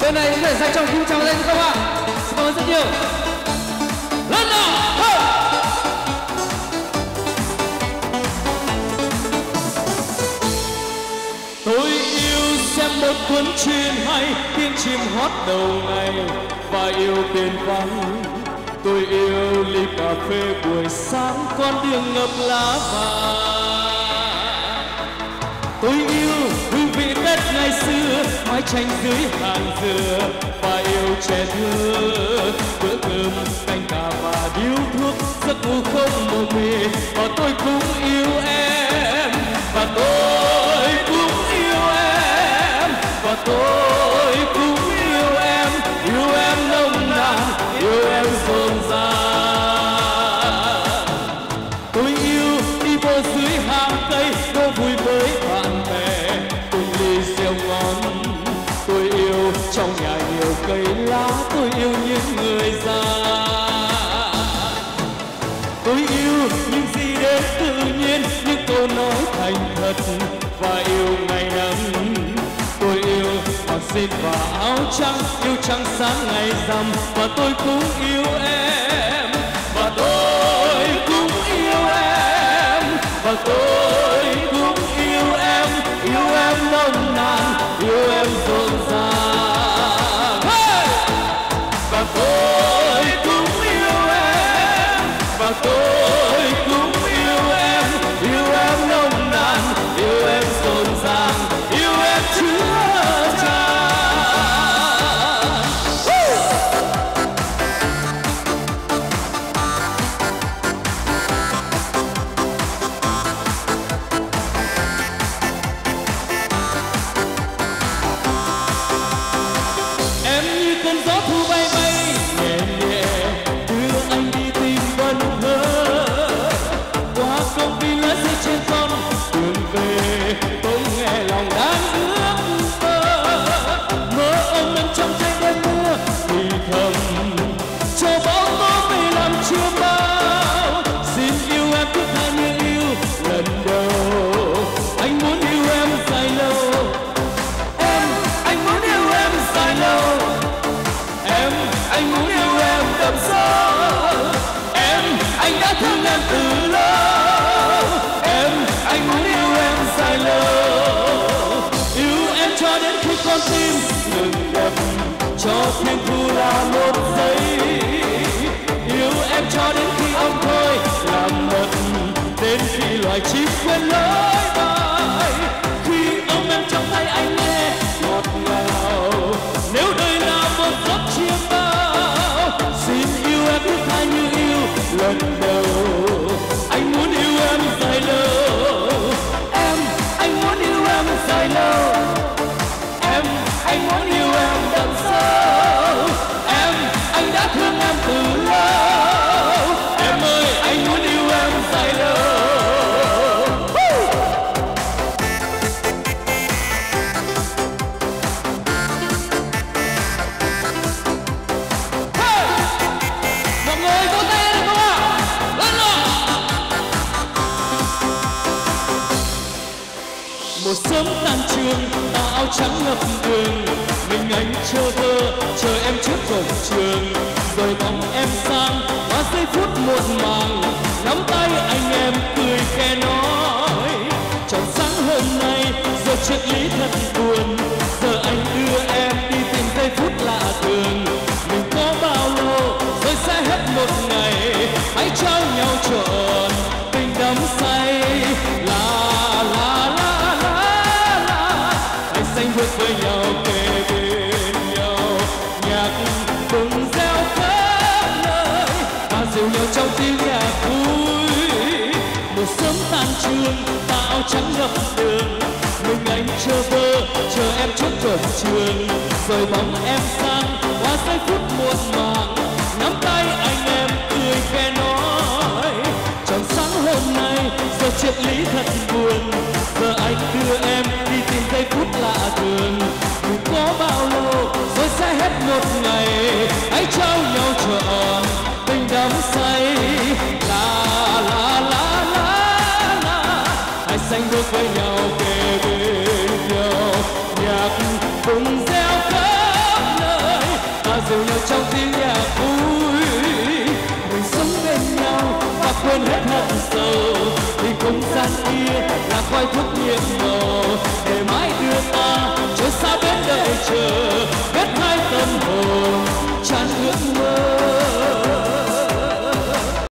Bên này những người dành cho cứu chào lên không ạ? Xin cảm ơn rất nhiều. Lên nào! Tôi yêu xem một cuốn truyền hay tiếng chim hót đầu ngày và yêu tên vắng. Tôi yêu ly cà phê buổi sáng con đường ngập lá vàng. Tôi yêu hương vị Tết ngày xưa mái tranh dưới hàng dừa và yêu trẻ thơ bữa cơm canh cà và điếu thuốc giấc ngủ không mộng mị. Và tôi cũng yêu em và tôi cũng yêu em và tôi cũng yêu em nồng nàn yêu em rộn ràng. Tôi yêu đi bộ dưới hàng cây đố vui với bạn bè cùng ly rượu ngon. Tôi yêu trong nhà nhiều cây lá, tôi yêu những người già. Tôi yêu những gì đến tự nhiên, những câu nói thành thật và yêu ngày nắng. Tôi yêu mặc xịt và áo trắng, yêu trăng sáng ngày rằm và tôi cũng yêu em và tôi cũng yêu em và tôi cũng yêu em nồng nàn yêu em rộn ràng. Và tôi cũng yêu em và tôi cũng yêu em nồng nàn yêu em rộn ràng yêu em chứa chan. Em như cơn gió thu bay bay nhẹ nhẹ đưa anh đi tìm vần thơ qua công viên lá rơi trên con đường về. Tôi nghe lòng đang ước mơ ôm em trong tay đêm mưa thì thầm cho bão tố về làm chưa bao. Xin yêu em cứ tha như yêu lần đầu. Anh muốn yêu em dài lâu. Anh muốn yêu em dài lâu. Anh muốn yêu em đậm sâu. Anh đã thương em từ lâu. Anh muốn yêu em dài lâu. Yêu em cho đến khi con tim ngừng đập, cho thiên thu là một giây. Yêu em cho đến khi ông thôi làm mất, đến khi loài chim quên lối bay. Khi ôm em trong tay anh nghe ngọt ngào. Nếu đời là một giấc chiêm bao, xin yêu em cứ tha như yêu lần đầu. Anh muốn yêu em dài lâu. Anh muốn yêu em dài lâu. Anh muốn yêu em đậm sâu. Anh đã thương em từ lâu. Em ơi, anh muốn yêu em dài lâu. Mọi người vỗ tay lên không ạ? Lên nào! Một sớm tan trường, ta áo trắng ngập đường. Mình anh chờ thơ, chờ em trước cổng trường. Rồi bóng em sang, qua giây phút muộn màng. Nắm tay anh em cười khe nói. Trong sáng hôm nay, giờ triết lý thật buồn. Giờ anh đưa em đi tìm giây phút lạ thường. Mình có bao lâu rồi sẽ hết một ngày. Hãy trao nhau trọn tình đắm say. La la la la la. Hãy sánh bước với nhau kề bên nhau. Nhạc bừng reo khắp nơi và dìu nhau trong tiếng nhạc vui. Một sớm tan trường, ta áo trắng ngập đường. Mình anh chờ thơ, chờ em trước cổng trường. Rồi bóng em sang, qua giây phút muộn màng. Nắm tay anh em cười khe nói. Trong sáng hôm nay, giờ triết lý thật buồn. Giờ anh đưa em đi tìm giây phút lạ thường. Mình có bao lâu rồi sẽ hết một ngày. Hãy trao nhau trọn tình đắm say. La la la la la. Hãy sánh bước với nhau kề bên nhau. Nhạc cùng reo khắp nơi dìu nhau trong tiếng nhạc vui. Mình sống bên nhau và quên hết hận sầu, thì không gian kia là khói thuốc nhiệm màu.